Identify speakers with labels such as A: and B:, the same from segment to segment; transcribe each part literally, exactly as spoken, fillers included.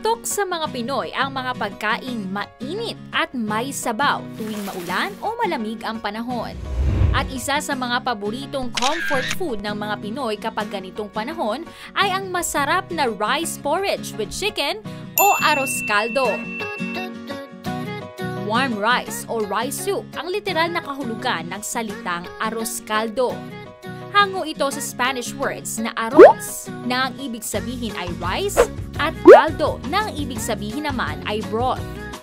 A: Patok sa mga Pinoy ang mga pagkaing mainit at may sabaw tuwing maulan o malamig ang panahon. At isa sa mga paboritong comfort food ng mga Pinoy kapag ganitong panahon ay ang masarap na rice porridge with chicken o arroz caldo. Warm rice o rice soup ang literal na kahulugan ng salitang arroz caldo. Hango ito sa Spanish words na arroz, na ang ibig sabihin ay rice, at caldo, na ang ibig sabihin naman ay broth.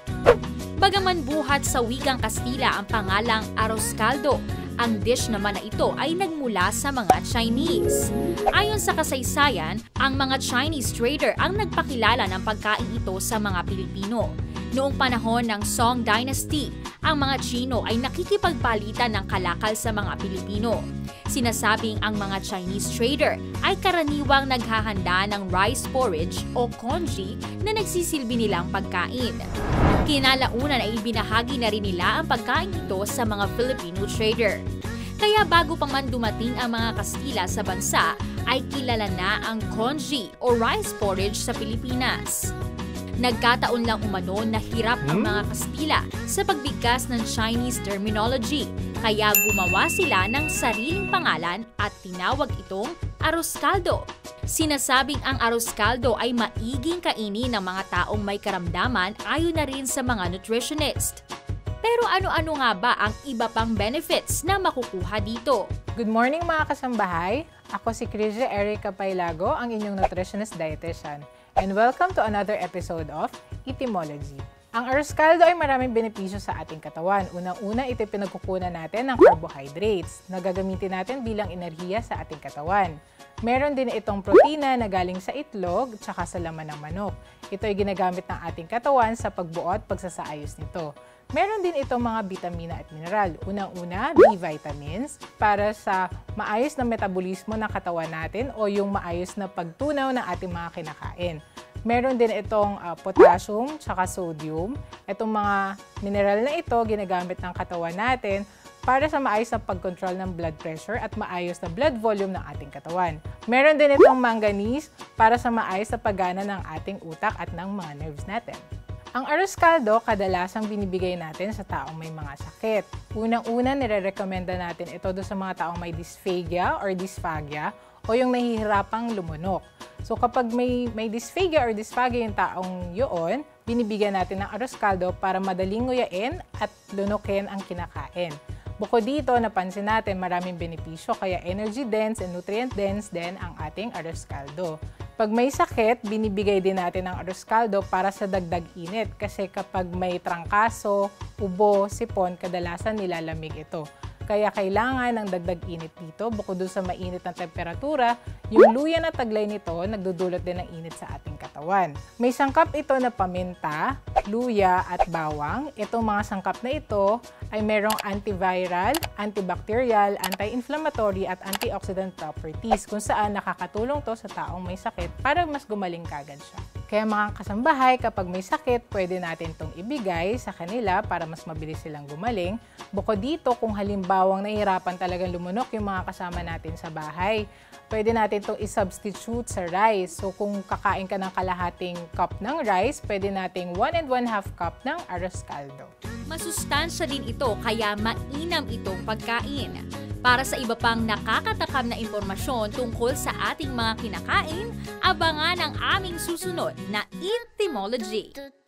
A: Bagaman buhat sa wikang Kastila ang pangalang arroz caldo, ang dish naman na ito ay nagmula sa mga Chinese. Ayon sa kasaysayan, ang mga Chinese trader ang nagpakilala ng pagkain ito sa mga Pilipino. Noong panahon ng Song Dynasty, ang mga Chino ay nakikipagpalitan ng kalakal sa mga Pilipino. Sinasabing ang mga Chinese trader ay karaniwang naghahanda ng rice porridge o congee na nagsisilbi nilang pagkain. Kinalaunan ay ibinahagi na rin nila ang pagkain ito sa mga Filipino trader. Kaya bago pa man dumating ang mga Kastila sa bansa, ay kilala na ang congee o rice porridge sa Pilipinas. Nagkataon lang umano na hirap ang mga Kastila sa pagbigkas ng Chinese terminology, kaya gumawa sila ng sariling pangalan at tinawag itong arroz caldo. Sinasabing ang arroz caldo ay maiging kainin ng mga taong may karamdaman ayon na rin sa mga nutritionist. Pero ano-ano nga ba ang iba pang benefits na makukuha dito?
B: Good morning mga kasambahay! Ako si Kuya Erica Pailago, ang inyong nutritionist dietitian. And welcome to another episode of EATymology. Ang arroz caldo ay maraming benepisyo sa ating katawan. Unang-una, ito pinagkukunan natin ng carbohydrates na gagamitin natin bilang enerhiya sa ating katawan. Meron din itong protina na galing sa itlog tsaka sa laman ng manok. Ito ay ginagamit ng ating katawan sa pagbuo at pagsasaayos nito. Meron din itong mga bitamina at mineral. Unang-una, B vitamins para sa maayos na metabolismo ng katawan natin o yung maayos na pagtunaw ng ating mga kinakain. Meron din itong uh, potassium tsaka sodium. Itong mga mineral na ito ginagamit ng katawan natin para sa maayos na pag-control ng blood pressure at maayos na blood volume ng ating katawan. Meron din itong manganese para sa maayos na paggana ng ating utak at ng mga nerves natin. Ang arroz caldo, kadalasang binibigay natin sa taong may mga sakit. Unang-una, nire-recommenda natin ito do sa mga taong may dysphagia or dysphagia o yung nahihirapang lumunok. So kapag may, may dysphagia or dysphagia yung taong yun, binibigyan natin ng arroz caldo para madaling nguyain at lunukin ang kinakain. Bukod dito, napansin natin maraming benepisyo kaya energy dense and nutrient dense din ang ating arroz caldo. Pag may sakit, binibigay din natin ang arroz caldo para sa dagdag init kasi kapag may trangkaso, ubo, sipon, kadalasan nilalamig ito. Kaya kailangan ng dagdag init dito. Bukod doon sa mainit na temperatura, yung luya na taglay nito nagdudulot din ng init sa ating katawan. May sangkap ito na paminta, luya at bawang. Itong mga sangkap na ito ay merong antiviral, antibacterial, anti-inflammatory at antioxidant properties kung saan nakakatulong to sa taong may sakit para mas gumaling kagad siya. Kaya mga kasambahay, kapag may sakit, pwede natin itong ibigay sa kanila para mas mabilis silang gumaling. Bukod dito, kung halimbawang nahihirapan talagang lumunok yung mga kasama natin sa bahay, pwede natin itong i-substitute sa rice. So kung kakain ka ng kalahating cup ng rice, pwede nating one and one half cup ng arroz caldo.
A: Masustansya din ito kaya mainam itong pagkain. Para sa iba pang nakakatakam na impormasyon tungkol sa ating mga kinakain, abangan ang aming susunod na EATymology.